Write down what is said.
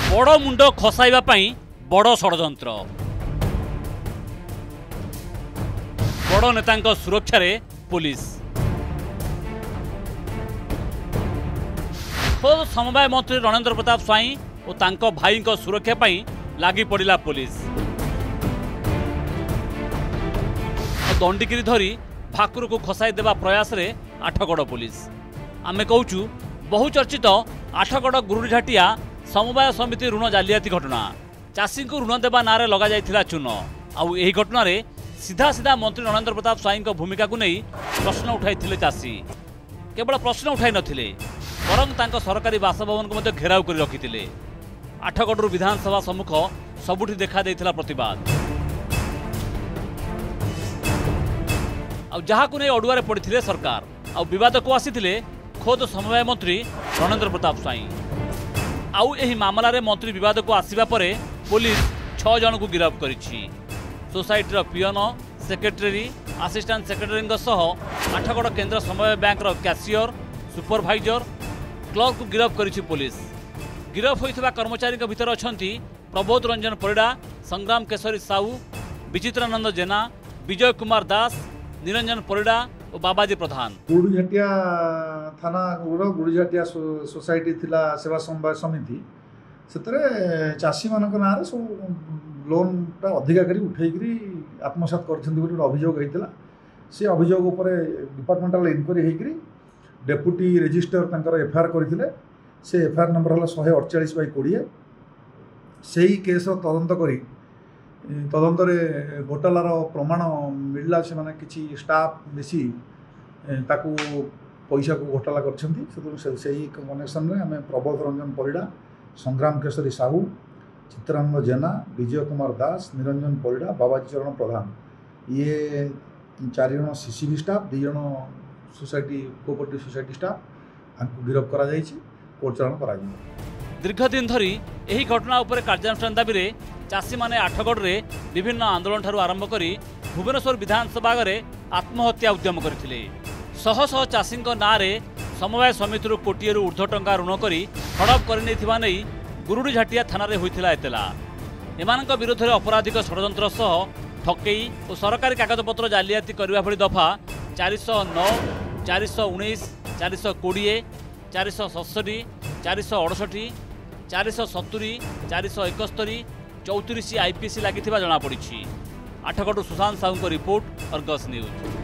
बड़ मुंड खसाइबा पई बड़ षड़यंत्र बड़ नेतांक सुरक्षा रे पुलिस खोद समवाय मंत्री रणेंद्र प्रताप स्वाई और तांको भाई को सुरक्षा पई लागी पड़िला पुलिस दंडिगिरी धरी भाकुर को खसाई देवा प्रयास रे आठगड़ पुलिस आमे कहूचु बहुचर्चित आठगड़ गुरुडीझाटिया समवाय समिति ऋण जालियाती घटना चाषी को ऋण देवा नारे लगा जाइथिला चून आउ एही घटना रे सीधा सीधा मंत्री रणेंद्र प्रताप स्वाई भूमिका को नहीं प्रश्न उठाई चाषी केवल प्रश्न उठाई नथिले बरं तांको सरकारी बासभवन को मध्य घेराव कर रखिथिले। आठगड़रू विधानसभा सम्मुख सबुठी देखा देइथिला प्रतिवाद आउ जहा को नहीं अडुआरे पड़िथिले सरकार आउ विवाद को आसीथिले खोद समवाय मंत्री रणेंद्र प्रताप स्वाई आउ एही मामला रे मंत्री विवाद को आसीबा परे पुलिस 6 जन को गिरफ्त करिछि। Society peon secretary assistant secretary सह आठगड़ केन्द्र समवाय बैंक कैशियर सुपरभाइजर क्लर्क को गिरफ्त करिछि पुलिस। गिरफ्त होइथिबा कर्मचारी भितर अछंती प्रबोध रंजन परिड़ा, संग्राम केशरी साहू, विचित्रानंद जेना, विजय कुमार दास, निरंजन परिड़ा और बाबाजी प्रधान। गुरुझाटिया थाना गुरुझाटिया सोसाइटी थिला सेवा समवाय समिति से चाषी मान ना सब लोनटा अधिका करी उठेकरी आत्मसात कर अभियोग होता से अभियोग उपर डिपार्टमेंटाल इनक्वारी होकरी डेप्यूटी रजिस्टर तांकर एफआईआर करथिले से एफआईआर नंबर है 148/20 से ही केस तदंत करी तदंतरे घोटालार प्रमाण मिलला से माने किछि स्टाफ बेसी ताकू पैसा को घोटाला करछंती से ही कनेक्शन में आम प्रबोध रंजन परिड़ा, संग्राम केशरी साहू, चित्रानंद जेना, विजय कुमार दास, निरंजन परिड़ा, बाबाजी चरण प्रधान ये 4 जन सीसीबी स्टाफ 2 जन सोसाइटी कोऑपरेटिव सोसाइटी स्टाफ हमको गिरफ्त करा जायछि कोर्ट चालान करा जायछि। दीर्घ दिन धरी एही घटना उपर कार्यानुष्ठान दाबी रे चाषी माने आठगड़ रे विभिन्न आंदोलन ठारू आरंभ करी भुवनेश्वर विधानसभा रे आत्महत्या उद्यम करथिले। शह शह चाषी नारे समवाय समिति कोटिए ऊर्ध्व टंका ऋण करी हड़प करनेथिबा नै गुरुडीझाटिया थाना रे होइथिला एतला। एमानक विरोध में अपराधिक षड़यंत्र सह ठकेई और सरकारी कागजपत्र जालियाती करबा भली दफा 409, 419, 420, 467, 468, 470, 471, 34 आईपीसी लगी जनापड़ी। Athagarh Sushant Sahu report, Argus news.